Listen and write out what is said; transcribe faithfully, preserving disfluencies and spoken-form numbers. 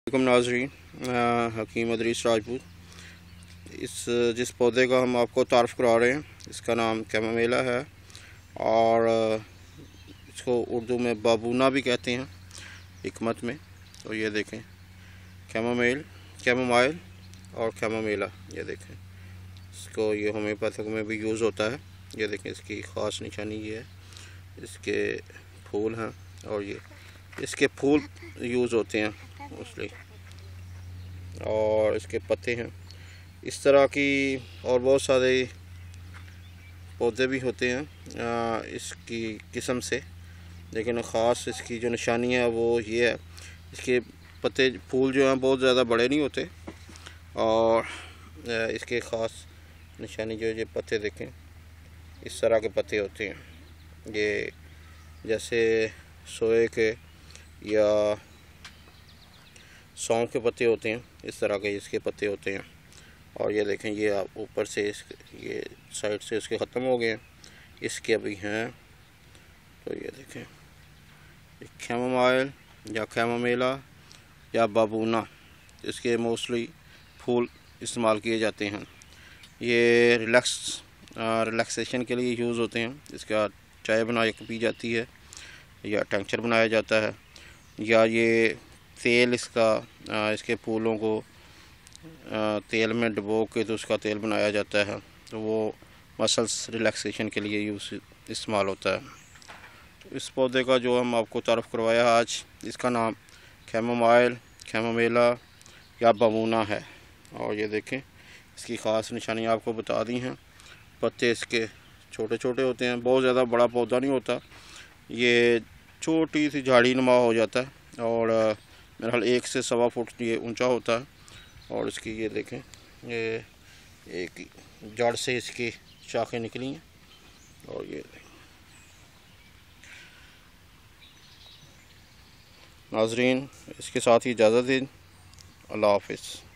वालेकुम नाज़रीन, हकीम अदरीस राजपूत। इस जिस पौधे का हम आपको तारफ़ करा रहे हैं इसका नाम कैमोमेला है और इसको उर्दू में बाबूना भी कहते हैं हिकमत में। तो ये देखें कैमोमेल कैमोमाइल और कैमोमेला, ये देखें इसको ये होम्योपैथिक में भी यूज़ होता है। ये देखें इसकी ख़ास निशानी ये है, इसके फूल हैं और ये इसके फूल यूज़ होते हैं मोस्टली और इसके पत्ते हैं। इस तरह की और बहुत सारे पौधे भी होते हैं आ, इसकी किस्म से, लेकिन ख़ास इसकी जो निशानी है वो ये है, इसके पत्ते फूल जो हैं बहुत ज़्यादा बड़े नहीं होते और इसके ख़ास निशानी जो ये पत्ते देखें इस तरह के पत्ते होते हैं। ये जैसे सोए के या सौंफ के पत्ते होते हैं, इस तरह के इसके पत्ते होते हैं। और ये देखें ये आप ऊपर से इस ये साइड से इसके ख़त्म हो गए हैं, इसके अभी हैं। तो ये देखें कैमोमाइल या कैमोमेला या बाबूना, इसके मोस्टली फूल इस्तेमाल किए जाते हैं। ये रिलैक्स रिलैक्सेशन के लिए यूज़ होते हैं। इसका चाय बना के पी जाती है या टेंचर बनाया जाता है, या ये तेल इसका आ, इसके फूलों को आ, तेल में डुबो के तो उसका तेल बनाया जाता है। तो वो मसल्स रिलैक्सेशन के लिए यूज़ इस्तेमाल होता है। इस पौधे का जो हम आपको तारफ़ करवाया आज, इसका नाम कैमोमाइल कैमोमेला या बाबूना है। और ये देखें इसकी ख़ास निशानी आपको बता दी हैं। पत्ते इसके छोटे छोटे होते हैं, बहुत ज़्यादा बड़ा पौधा नहीं होता, ये छोटी सी झाड़ी नुमा हो जाता है और मेरे ख्याल एक से सवा फुट ये ऊंचा होता है। और इसकी ये देखें ये एक जड़ से इसकी शाखें निकली हैं और ये नाज़रीन इसके साथ ही इजाज़त दें। अल्लाह हाफ़िज़।